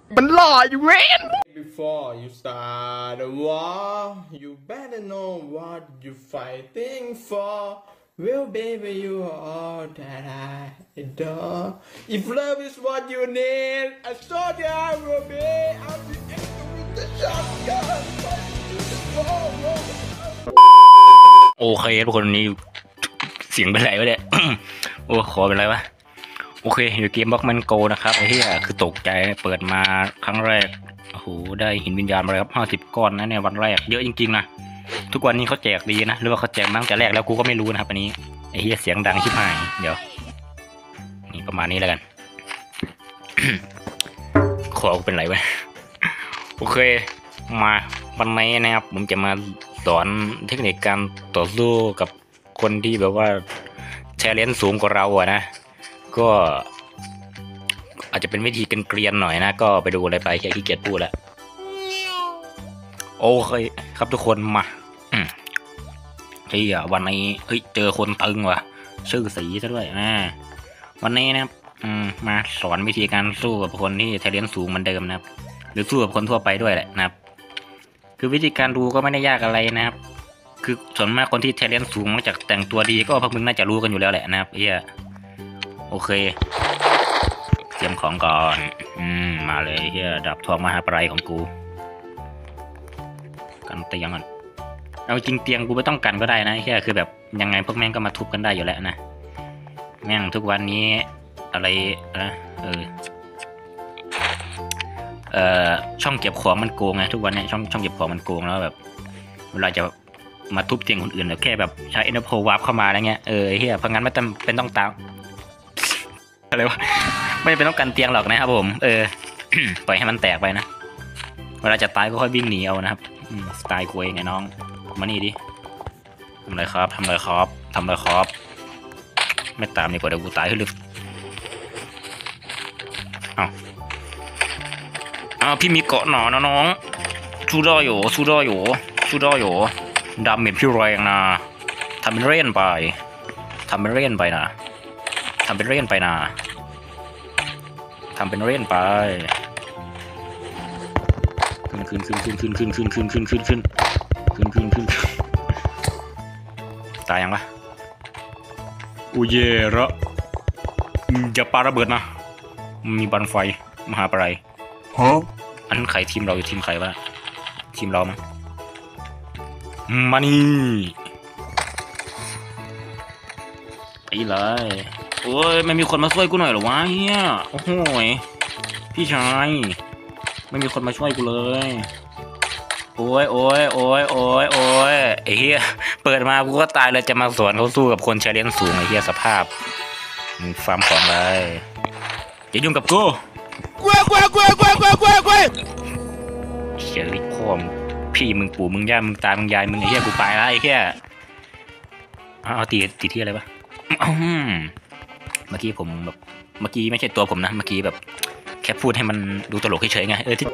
มันหล่ออยู่เว้น Before you start a war, you better know what you're fighting for. Well, baby, you are all that I adore. If love is what you need, I saw that I will be. I'll be angry with the shotgun. Fighting to the wall. โอเคทุกคนนี้เสียงเป็นไรวะเนี่ย โอ้ขอเป็นไรวะโอเคอยู่เกมบล็อกมันโกนะครับไอ้ที่คือตกใจเปิดมาครั้งแรกโอ้โหได้หินวิญญาณมาเลยครับ50 ก้อนนะเนี่ยวันแรกเยอะจริงๆนะทุกวันนี้เขาแจกดีนะหรือว่าเขาแจกมาตั้งแต่แรกแล้วกูก็ไม่รู้นะครับอันนี้ไอ้ที่เสียงดังชิบหายเดี๋ยวนี่ประมาณนี้แล้วกัน ขอเป็นไรวะ โอเคมาวันนี้นะครับผมจะมาสอนเทคนิคการต่อสู้กับคนที่แบบว่าแชร์เลนสูงกว่าเราอะนะก็อาจจะเป็นวิธีเกรียนๆหน่อยนะก็ไปดูอะไรไปแค่ขี้เกียจพูดแล้วโอเคครับทุกคนมาเฮ้ยวันนี้เฮ้ยเจอคนตึงว่ะชื่อสีซะด้วยวันนี้นะครับมาสอนวิธีการสู้กับคนที่แชร์เลนสูงเหมือนเดิมนะครับหรือสู้กับคนทั่วไปด้วยแหละนะครับคือวิธีการดูก็ไม่ได้ยากอะไรนะครับคือส่วนมากคนที่แชร์เลนสูงมาจากแต่งตัวดีก็พวกมึงน่าจะรู้กันอยู่แล้วแหละนะครับโอเคเตรียมของก่อนมาเลยดับทองมหาปรายของกูกันเตียงก่อนเอาจริงเตียงกูไม่ต้องกันก็ได้นะคือแบบยังไงพวกแม่งก็มาทุบกันได้อยู่แล้วนะแม่งทุกวันนี้อะไรนะช่องเก็บของมันโกงไงทุกวันนี้ช่องเก็บของมันโกงแล้วแบบเวลาจะมาทุบเตียงคนอื่นแล้วแค่แบบใช้เอ็นโพวาร์ปเข้ามาอะไรเงี้ยเพราะงั้นไม่จำเป็นต้องตามอะไรวะไม่เป็นต้องกันเตียงหรอกนะครับผมปล่อยให้มันแตกไปนะเวลาจะตายก็ค่อยวิ่งหนีเอานะครับสไตล์กูเองไงน้องมานี่ดิทำอะไรครับไม่ตามดีกว่าเดี๋ยวกูตายขึ้นลึกเอาพี่มีเกาะหนอนะน้องสู้ได้อยู่ดาเมจพี่แรงนะทำเป็นเล่นไปนะทำเป็นเล่นไปขึ้นตายยังปะโอ้เย่ละอย่าปาระเบิดนะมีบันไฟมหาปรายอันนั้นใครทีมเราอยู่ทีมใครวะทีมเรามั้งมานี่ไปเลยโอ้ยไม่มีคนมาช่วยกูหน่อยหรอวะโอ้โหพี่ชายไม่มีคนมาช่วยกูเลยโอ้ยไอ้เหี้ยเปิดมากูก็ตายเลยจะมาสอนเขาสู้กับคนแชร์เลนสูงไอ้เหี้ยสภาพมึงฟาร์มของเลยอย่ายุ่งกับกูเขียนลิพ่อมพี่มึงปู่มึงย่ามึงตามึงยายมึงไอ้เหี้ยกูไปแล้วไอ้เหี้ยเอาตีที่อะไรปะเมื่อกี้ผมแบบเมื่อกี้ไม่ใช่ตัวผมนะเมื่อกี้แบบแค่พูดให้มันดูตลกเฉยๆไงที่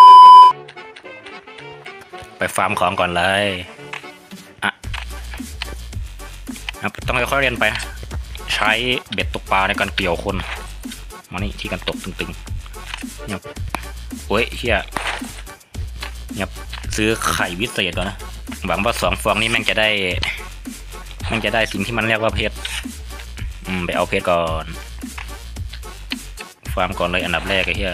ไปฟาร์มของก่อนเลยต้องค่อยๆเรียนไปใช้เบ็ดตกปลาในการเกี่ยวคนมานี่ที่กันตกตึงๆเนี่ยโอ้ยเฮียเนี่ยซื้อไข่วิเศษก่อนนะหวังว่า2 ฟองนี้แม่งจะได้สิ่งที่มันเรียกว่าเพชรไปเอาเพชรก่อนฟาร์มก่อนเลยอันดับแรกไอ้เฮีย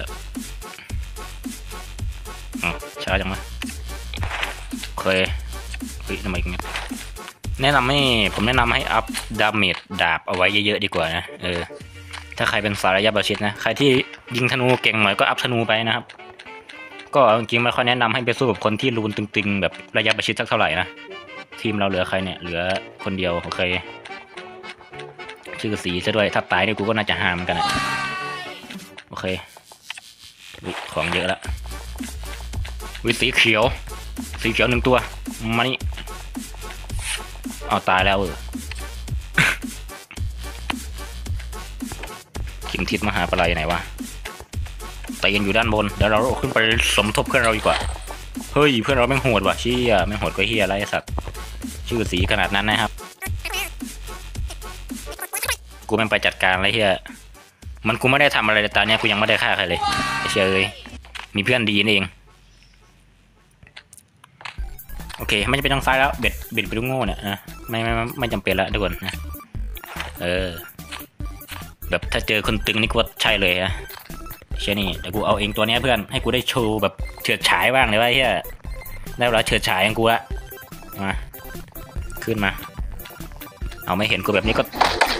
ช้าจังวะเคยทำไมอย่างเงี้ยผมแนะนำให้อัพดาเมจดาบเอาไว้เยอะๆดีกว่านะถ้าใครเป็นสายระยะประชิดนะใครที่ยิงธนูเก่งหน่อยก็อัพธนูไปนะครับก็จริงๆไม่ค่อยแนะนำให้ไปสู้กับคนที่รูนตึงๆแบบระยะประชิดสักเท่าไหร่นะทีมเราเหลือใครเนี่ยเหลือคนเดียวโอเคชื่อสีซะด้วยถ้าตายเนี่ยกูก็น่าจะหามกันนะโอเคของเยอะละสีเขียว1 ตัวมานี่เอาตายแล้วเข็มทิศมหาปลายไหนวะแต่ยังอยู่ด้านบนเดี๋ยวเราขึ้นไปสมทบเพื่อนเราดีกว่าเฮ้ยเพื่อนเราแม่งโหดว่ะเชี่ยแม่งโหดก็เฮียอะไรสัตว์ชื่อสีขนาดนั้นนะครับกูแม่งไปจัดการอะไรเฮียมันกูไม่ได้ทำอะไรเลยตอนนี้กูยังไม่ได้ฆ่าใครเลยเชี่ยมีเพื่อนดีนี่เองโอเคไม่จำเป็นต้องไฟแล้วเบ็ดไปลูกโง่เนี่ยนะไม่จำเป็นแล้วทุกคนนะแบบถ้าเจอคนตึงนี่กูใช่เลยฮะเช่นนี่เดี๋ยวกูเอาเองตัวนี้เพื่อนให้กูได้โชว์แบบเฉิดฉายบ้างเลยว่าเฮียได้เวลาเฉิดฉายของกูละมาขึ้นมาเอาไม่เห็นกูแบบนี้ก็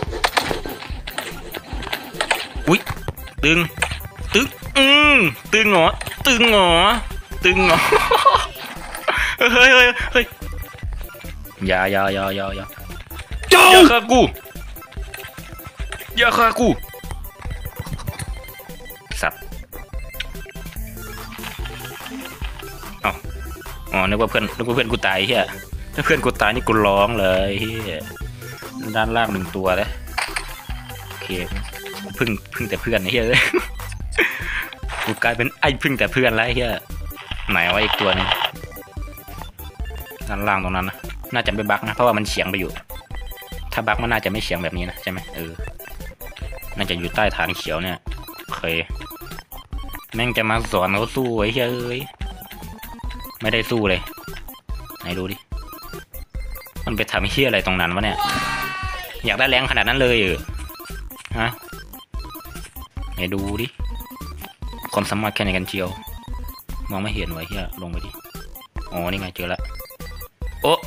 อุ๊ยตึงตึงเหรอเฮ้ยอย่าฆ่ากูสัตว์อ๋อนึกว่าเพื่อนกูตายเฮียถ้าเพื่อนกูตายนี่กูร้องเลยเฮียด้านล่าง1ตัวเลยโอเคพึ่งแต่เพื่อนเฮียเลยกูกลายเป็นไอ้พึ่งแต่เพื่อนแล้วเฮียไหนวะอีกตัวนึงด้านล่างตรงนั้นนะน่าจะไม่บั๊กนะเพราะว่ามันเฉียงไปอยู่ถ้าบั๊กมันน่าจะไม่เฉียงแบบนี้นะใช่ไหมน่าจะอยู่ใต้ฐานเขียวเนี่ยเคยแม่งจะมาสอนเขาสู้ไอ้เฮ้ยไม่ได้สู้เลยไหนดูดิมันไปทำเฮี้ยอะไรตรงนั้นวะเนี่ยอยากได้แรงขนาดนั้นเลยฮะไหนดูดิความสามารถแค่ไหนกันเชียวมองไม่เห็นไว้เฮี้ยลงไปดิอ๋อนี่ไงเจอละโอ้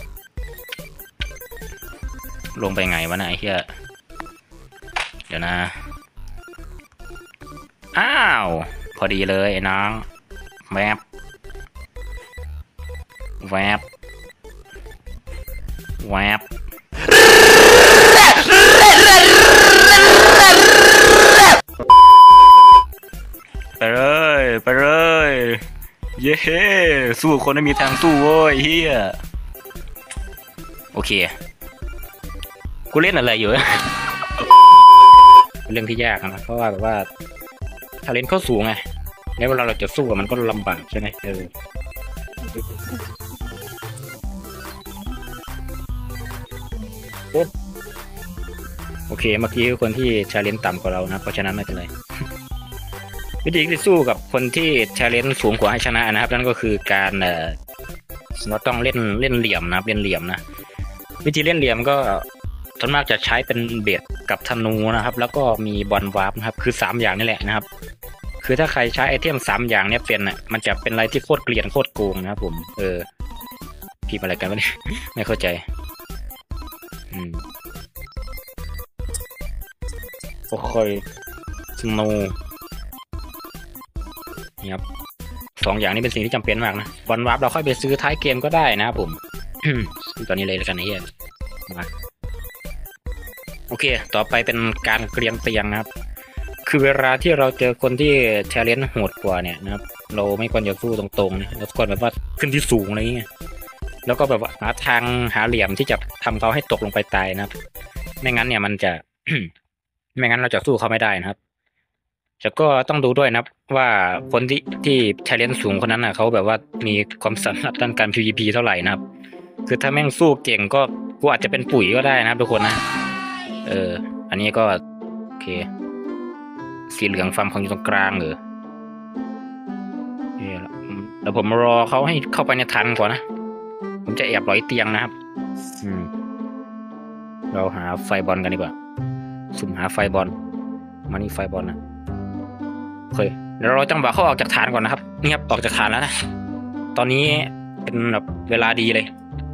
ลงไปไงวะเนี่ยไอ้เฮี้ยเดี๋ยวนะอ้าวพอดีเลยไอ้น้องแวบไปเลยเย้สู้คนไม่มีทางสู้โว้ยเฮียโอเคกูเล่นอะไรอยู่ เรื่องที่ยากนะเพราะว่าแบบว่าถ้าเล่นเข้าสูงไงแล้วเวลาเราจะสู้มันก็ลำบากใช่ไหมโอเคเมื่อกี้คนที่ชาเลนจ์ต่ำกว่าเรานะเพราะฉะนั้นไม่เป็นไรวิธีที่สู้กับคนที่ชาเลนจ์สูงกว่าให้ชนะนะครับนั่นก็คือการเราต้องเล่นเหลี่ยมนะเล่นเหลี่ยมนะวิธีเล่นเหลี่ยมก็ส่วนมากจะใช้เป็นเบ็ดกับธนูนะครับแล้วก็มีบอลวาร์ปนะครับคือ3อย่างนี่แหละนะครับคือถ้าใครใช้ไอเทม3อย่างเนี้ยเป็นมันจะเป็นอะไรที่โคตรเกลียนโคตรโกงนะครับผมพิมพ์อะไรกันวะเนี่ยไม่เข้าใจโอเคธนูนี่ครับ2อย่างนี้เป็นสิ่งที่จำเป็นมากนะบอลวาร์ปเราค่อยไปซื้อท้ายเกมก็ได้นะครับผม ตอนนี้เลยแล้วกันไอ้เหี้ยมาโอเคต่อไปเป็นการเกรียงเตียงนะครับคือเวลาที่เราเจอคนที่แชร์เลนโหดกว่าเนี่ยนะครับเราไม่ควรจะสู้ตรงๆนะเราควรแบบว่าขึ้นที่สูงอะไรเงี้ยแล้วก็แบบว่าหาทางหาเหลี่ยมที่จะทำเขาให้ตกลงไปตายนะครับไม่งั้นเนี่ยมันจะ ไม่งั้นเราจะสู้เขาไม่ได้นะครับแต่ก็ต้องดูด้วยนะครับว่าคนที่แชร์เลนสูงคนนั้นเขาแบบว่ามีความสามารถด้านการ PVP เท่าไหร่นะครับคือถ้าแม่งสู้เก่งก็กูอาจจะเป็นปุ๋ยก็ได้นะครับทุกคนนะอันนี้ก็โอเคสีเหลืองฟาร์มของอยู่ตรงกลางแล้วผมรอเขาให้เข้าไปในฐานก่อนนะผมจะแอบร้อยเตียงนะครับเราหาไฟบอลกันดีกว่าสุ่มหาไฟบอลมานี่ไฟบอลนะโอเคเดี๋ยวเราจังหวะเขาออกจากฐานก่อนนะครับนี่ครับออกจากฐานแล้วนะตอนนี้เป็นแบบเวลาดีเลย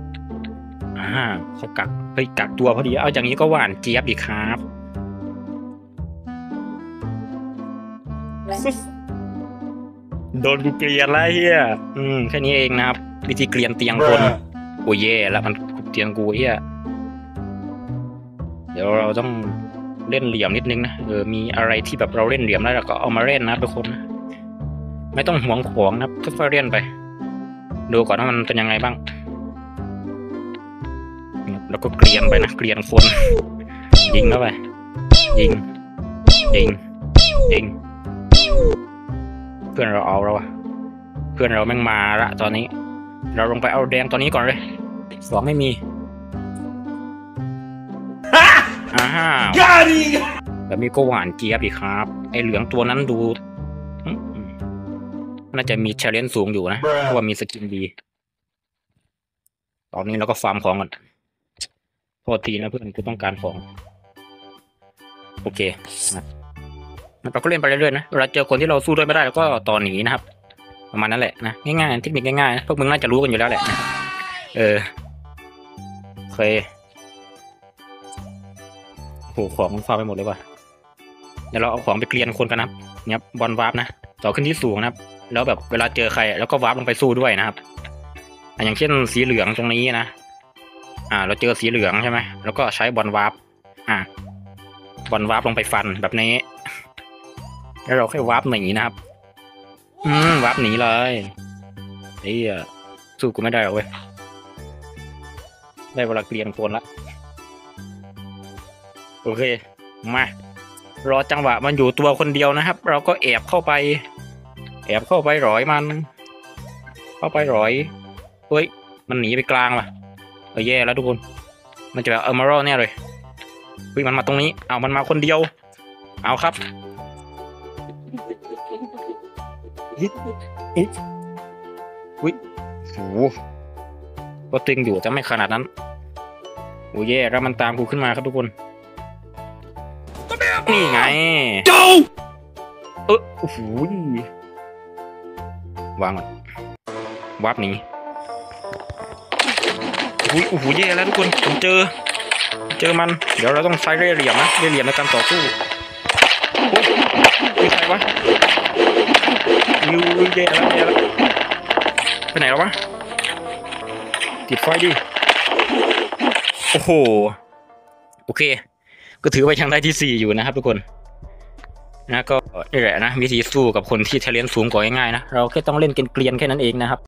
เขากักตัวพอดีเอาอย่างนี้ก็หวานเจี๊ยบดีครับโดนกูเกลียนแล้วเฮียแค่นี้เองนะครับวิธีเกลียนเตียงคนโอ้ยแล้วมันเตียงกูเฮียเดี๋ยวเราต้องเล่นเหลี่ยมนิดนึงนะมีอะไรที่แบบเราเล่นเหลี่ยมแล้วเราก็เอามาเล่นนะทุกคนไม่ต้องหวงของนะค่อยๆเล่นไปดูก่อนว่ามันเป็นยังไงบ้างแล้วก็เกลียนไปนะเกลียนคนยิงเข้าไปยิงเพื่อนเราเอาแล้วเพื่อนเราแม่งมาละตอนนี้เราลงไปเอาแดงตอนนี้ก่อนเลย2ไม่มีแบบนี้ก็หวานเจี๊ยบดีครับไอเหลืองตัวนั้นดูน่าจะมีเชลเลนสูงอยู่นะเพราะว่ามีสกินดีตอนนี้เราก็ฟาร์มของก่อนโทษทีนะเพื่อนกูต้องการของโอเคเราก็เล่นไปเรื่อยๆนะเวลาเจอคนที่เราสู้ด้วยไม่ได้เราก็ต่อหนีนะครับประมาณนั้นแหละนะง่ายๆเทคนิคง่ายๆนะพวกมึงน่าจะรู้กันอยู่แล้วแหละนะเคยโหของมันฟาร์มไปหมดเลยว่ะเดี๋ยวเราเอาของไปเกลียนคนกันนะครับเนี่ยบอลวาร์ปนะต่อขึ้นที่สูงนะครับแล้วแบบเวลาเจอใครแล้วก็วาร์ปลงไปสู้ด้วยนะครับอย่างเช่นสีเหลืองตรงนี้นะเราเจอสีเหลืองใช่ไหมแล้วก็ใช้บอลวาร์ปบอลวาร์ปลงไปฟันแบบนี้แล้วเราค่อยวาร์ปหนีนะครับวาร์ปหนีเลยสู้กูไม่ได้หรอกเว้ยได้เวลาเกลียนคนละโอเคมารอจังหวะมันอยู่ตัวคนเดียวนะครับเราก็แอบเข้าไปหรอยมันเข้าไปหรอยเฮ้ยมันหนีไปกลางว่ะแย่แล้วทุกคนมันจะแบบมารอแน่เลยเฮ้ยมันมาตรงนี้มันมาคนเดียวเอาครับอุ้ยโหก็ตึงอยู่จะไม่ขนาดนั้นโอ้ยแล้วมันตามกูขึ้นมาครับทุกคนนี่ไงโอ้โหวางก่อนวาร์ปหนีโอ้โหแย่แล้วทุกคนผมเจอมันเดี๋ยวเราต้องใช้เล่ห์เหลี่ยมนะเล่ห์เหลี่ยมในการต่อสู้โอ้ยใครวะแย่แล้วไปไหนแล้ววะติดไฟดิโอ้โหโอเคก็ถือว่ายังได้ที่4อยู่นะครับทุกคนนะก็นี่แหละนะวิธีสู้กับคนที่เทเลนต์สูงกว่าง่ายๆนะเราแค่ต้องเล่นเกรียนๆแค่นั้นเองนะครับ